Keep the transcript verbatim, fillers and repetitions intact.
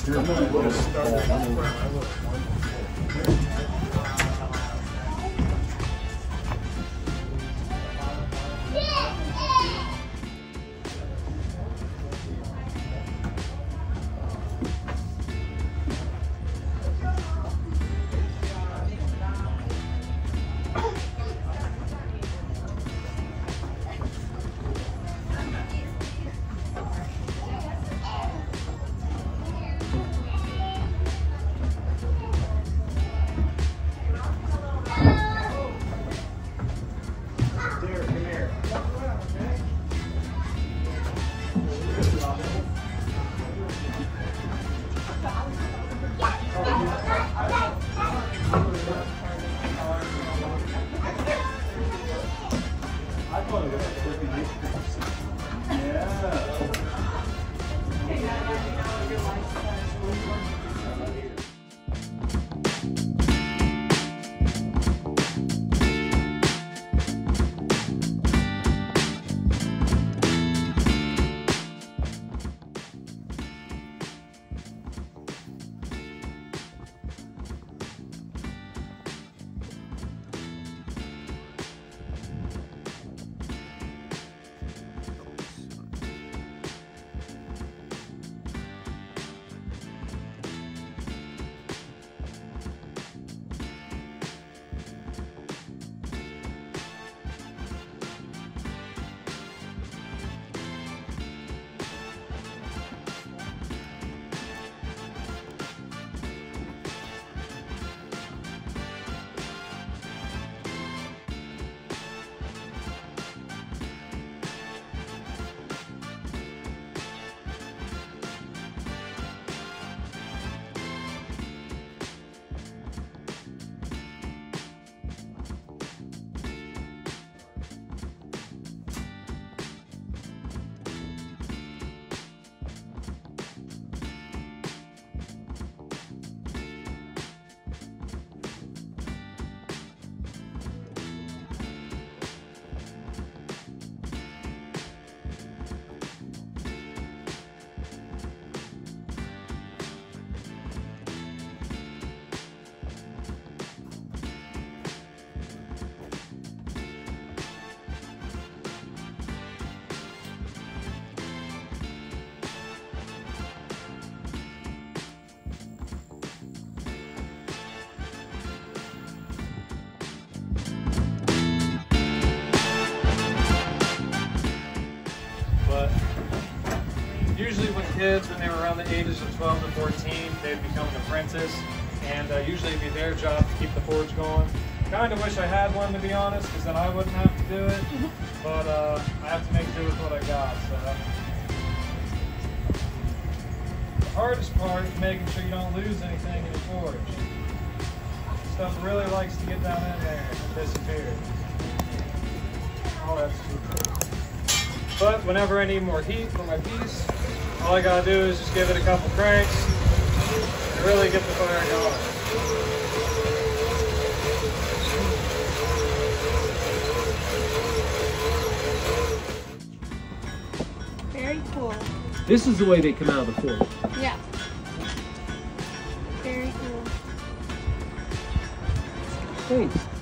Usually when kids, when they were around the ages of twelve to fourteen, they'd become an apprentice, and uh, usually it'd be their job to keep the forge going. Kind of wish I had one, to be honest, because then I wouldn't have to do it, but uh, I have to make do with what I got. So. The hardest part is making sure you don't lose anything in your forge. Stuff really likes to get down in there and disappear. Oh, that's too cool. But whenever I need more heat for my piece, all I gotta do is just give it a couple cranks and really get the fire going. Very cool. This is the way they come out of the forge. Yeah. Very cool. Thanks.